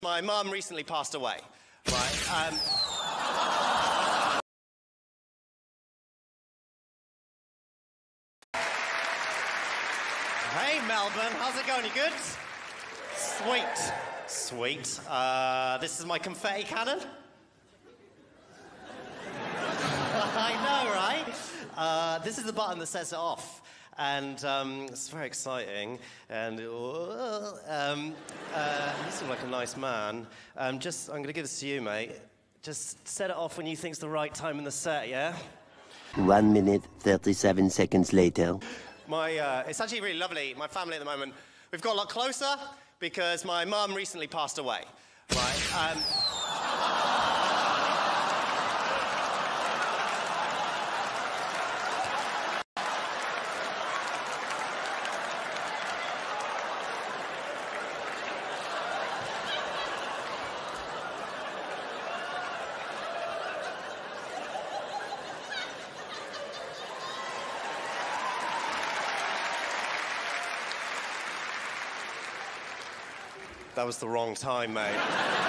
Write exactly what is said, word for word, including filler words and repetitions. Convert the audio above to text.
my mum recently passed away, right? Um, Hey, Melbourne, how's it going? You good? Sweet, sweet. Uh, this is my confetti cannon. I know, right? Uh, this is the button that sets it off. And um, it's very exciting. And um, uh, you seem like a nice man. Um, just, I'm going to give this to you, mate. Just set it off when you think's the right time in the set, yeah? One minute, thirty-seven seconds later. My, uh, it's actually really lovely. My family at the moment, we've got a lot closer because my mum recently passed away, right? Um, That was the wrong time, mate.